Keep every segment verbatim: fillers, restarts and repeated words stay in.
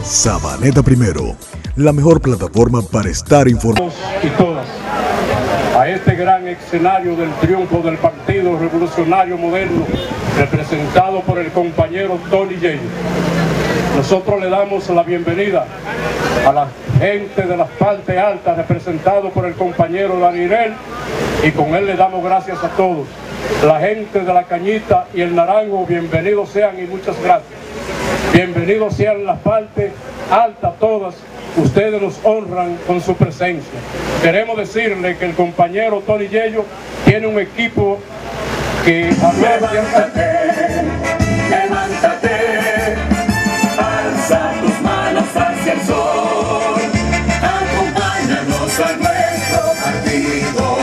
Sabaneta Primero, la mejor plataforma para estar informados. Y todas, a este gran escenario del triunfo del Partido Revolucionario Moderno, representado por el compañero Tony Yello. Nosotros le damos la bienvenida a la gente de las partes altas, representado por el compañero Daniel, y con él le damos gracias a todos. La gente de la Cañita y el Naranjo, bienvenidos sean y muchas gracias. Bienvenidos sean las partes altas todas, ustedes nos honran con su presencia. Queremos decirle que el compañero Tony Yello tiene un equipo que... Levántate, levántate, alza tus manos hacia el sol, acompáñanos a nuestro partido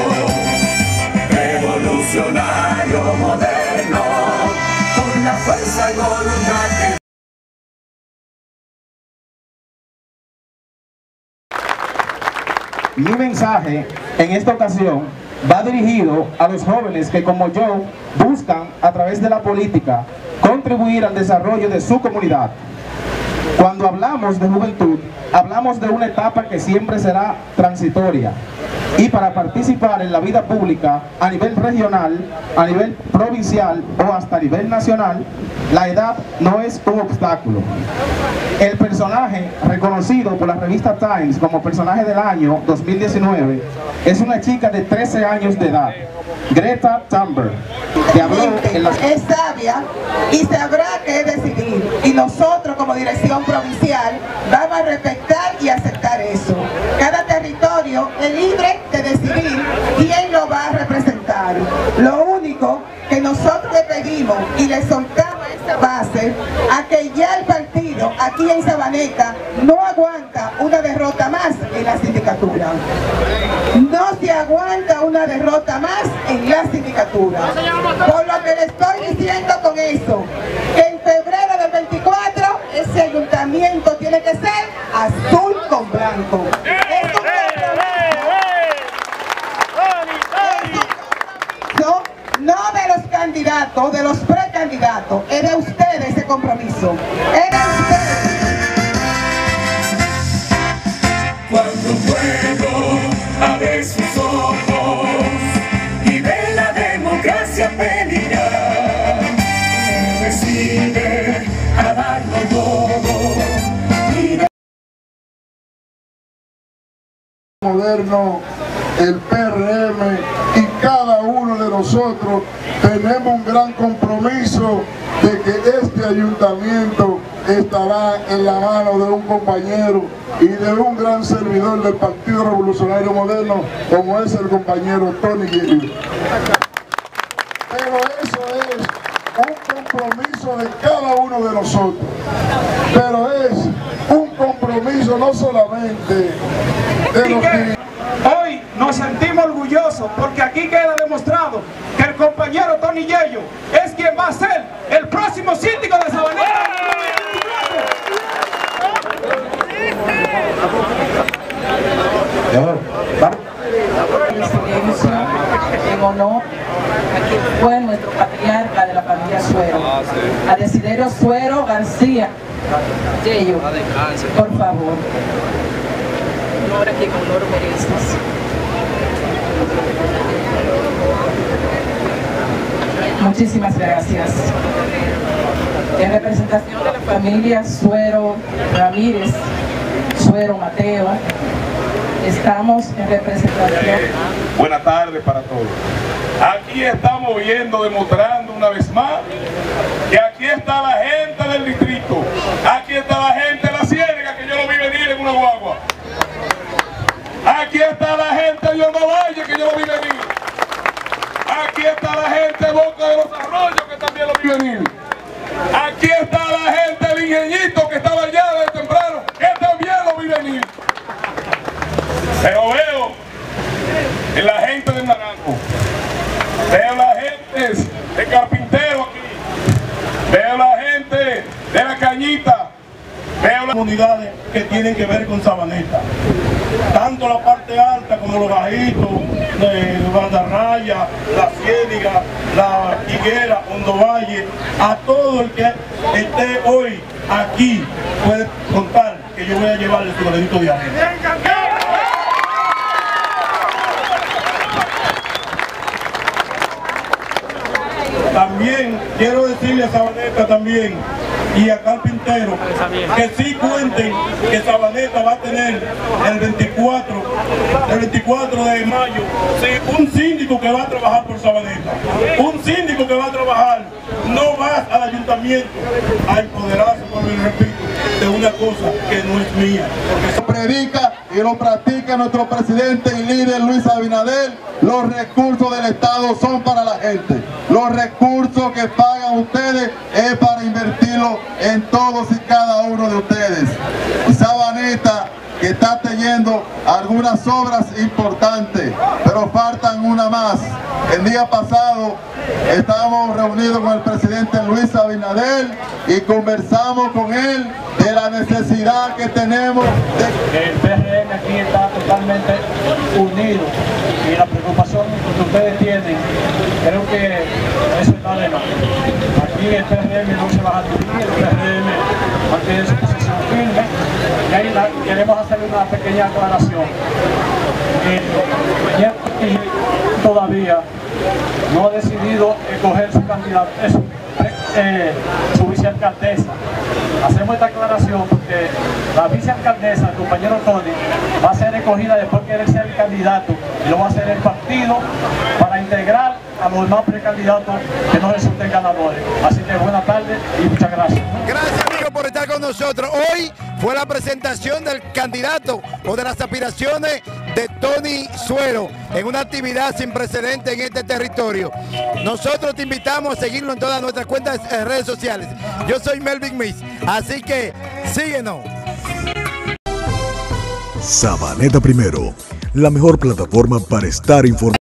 revolucionario moderno, con la fuerza y voluntad que... Mi mensaje en esta ocasión va dirigido a los jóvenes que, como yo, buscan a través de la política contribuir al desarrollo de su comunidad. Cuando hablamos de juventud, hablamos de una etapa que siempre será transitoria, y para participar en la vida pública a nivel regional, a nivel provincial o hasta a nivel nacional, la edad no es un obstáculo. El personaje reconocido por la revista Times como personaje del año dos mil diecinueve es una chica de trece años de edad, Greta Thunberg, que habló en la... Es sabia y sabrá qué decidir, y nosotros como dirección provincial vamos a respetar y aceptar eso. Cada territorio es libre de decidir quién lo va a representar. Lo único que nosotros le pedimos y le soltamos a esta base a que ya el partido aquí en Sabaneta no aguanta una derrota más en la sindicatura. No se aguanta una derrota más en la sindicatura. Por lo que le estoy diciendo con eso, que en febrero del veinticuatro ese ayuntamiento tiene que ser azul con blanco. Es un compromiso, no de los candidatos, de los precandidatos, es de ustedes ese compromiso. Es de ustedes. Cuando un pueblo abre sus ojos y ve la democracia peligrar, se decide a darlo todo. Y... Moderno, el P R M y cada uno de nosotros tenemos un gran compromiso de que este ayuntamiento estará en la mano de un compañero y de un gran servidor del Partido Revolucionario Moderno como es el compañero Tony Yello. Pero eso es un compromiso de cada uno de nosotros, pero es un compromiso no solamente de los que... Hoy nos sentimos orgullosos porque aquí queda demostrado que el compañero Tony Yello es quien va a ser el próximo síndico de Sabaneta. En honor a quien fue nuestro patriarca de la familia Suero, a Desiderio Suero García Yello, por favor. Honor a quien honor mereces. Muchísimas gracias. En representación de la familia Suero Ramírez, Suero Mateo, estamos en representación. Buenas tardes para todos. Aquí estamos viendo, demostrando una vez más que aquí está la gente del distrito, aquí está la gente de la Ciénaga, que yo lo vi venir en una guagua. Aquí está la gente de Hondo Valle, que yo lo vi venir. Aquí está la gente de Boca de los Arroyos, que también lo vi venir. Aquí está la gente del Ingenito, que estaba allá desde temprano, que también lo vi venir. Pero veo en la gente del Naranjo, veo la gente de Carpintero aquí, veo la gente de la Cañita, veo las comunidades que tienen que ver con Sabaneta. Tanto la parte alta como los bajitos, de Bandarraya, la Ciénaga, la Higuera, Hondo Valle, a todo el que esté hoy aquí puede contar que yo voy a llevarle su granito de arena. También quiero decirle a Sabaneta también y a Carpintero que sí cuenten que Sabaneta va a tener el veinticuatro, el veinticuatro de mayo, sí, un síndico que va a trabajar por Sabaneta, un síndico que va a trabajar no más al ayuntamiento a empoderarse, por el repito, de una cosa que no es mía. Porque se predica y lo practica nuestro presidente y líder Luis Abinader. Los recursos del Estado son para la gente. Los recursos que pagan ustedes es para invertirlo en todos y cada uno de ustedes. Y Sabaneta, que está teniendo algunas obras importantes, pero faltan una más. El día pasado estábamos reunidos con el presidente Luis Abinader y conversamos con él de la necesidad que tenemos de... El P R M aquí está totalmente unido y la preocupación que ustedes tienen, creo que eso está de más. Aquí el P R M no se va a dividir, el P R M mantiene su posición firme y ahí la, queremos hacer una pequeña aclaración. El todavía no ha decidido escoger su candidato, su, eh, su vicealcaldesa. Hacemos esta aclaración porque la vicealcaldesa, el compañero Tony, va a ser escogida después que él sea el candidato y lo va a hacer el partido para integrar a los demás precandidatos que no resulten ganadores. Así que buenas tardes y muchas gracias. Gracias, amigo, por estar con nosotros. Hoy fue la presentación del candidato o de las aspiraciones de Tony Suero en una actividad sin precedentes en este territorio. Nosotros te invitamos a seguirlo en todas nuestras cuentas en redes sociales. Yo soy Melvin Miss, así que síguenos. Sabaneta Primero, la mejor plataforma para estar informado.